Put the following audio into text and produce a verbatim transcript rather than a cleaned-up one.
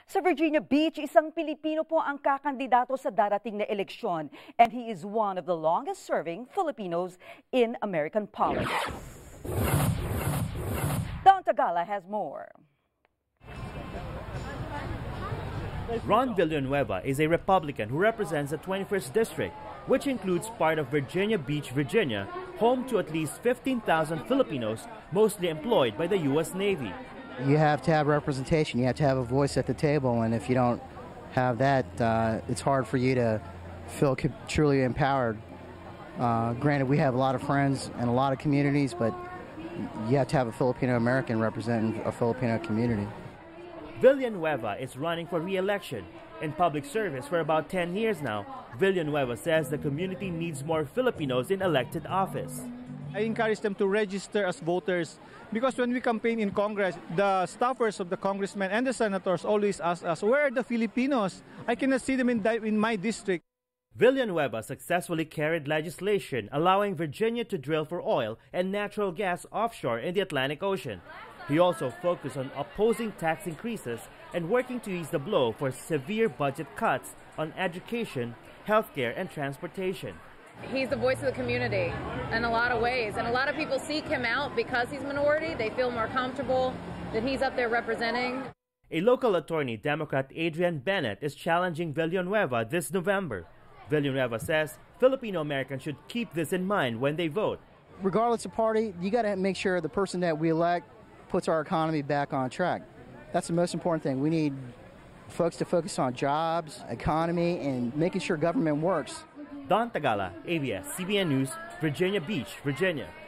Sa Virginia Beach, isang Pilipino po ang kakandidato sa darating na eleksyon, and he is one of the longest-serving Filipinos in American politics. Don Tagala has more. Ron Villanueva is a Republican who represents the twenty-first District, which includes part of Virginia Beach, Virginia, home to at least fifteen thousand Filipinos, mostly employed by the U S Navy. You have to have representation. You have to have a voice at the table, and if you don't have that, uh, it's hard for you to feel truly empowered. Uh, granted, we have a lot of friends and a lot of communities, but you have to have a Filipino-American representing a Filipino community. Villanueva is running for re-election. In public service for about ten years now, Villanueva says the community needs more Filipinos in elected office. I encourage them to register as voters because when we campaign in Congress, the staffers of the congressmen and the senators always ask us, where are the Filipinos? I cannot see them in, in my district. Villanueva successfully carried legislation allowing Virginia to drill for oil and natural gas offshore in the Atlantic Ocean. He also focused on opposing tax increases and working to ease the blow for severe budget cuts on education, healthcare, and transportation. He's the voice of the community in a lot of ways, and a lot of people seek him out because he's minority. They feel more comfortable that he's up there representing. A local attorney, Democrat Adrian Bennett, is challenging Villanueva this November. Villanueva says Filipino Americans should keep this in mind when they vote. Regardless of party, you got to make sure the person that we elect puts our economy back on track. That's the most important thing. We need folks to focus on jobs, economy, and making sure government works. Don Tagala, A B S C B N News, Virginia Beach, Virginia.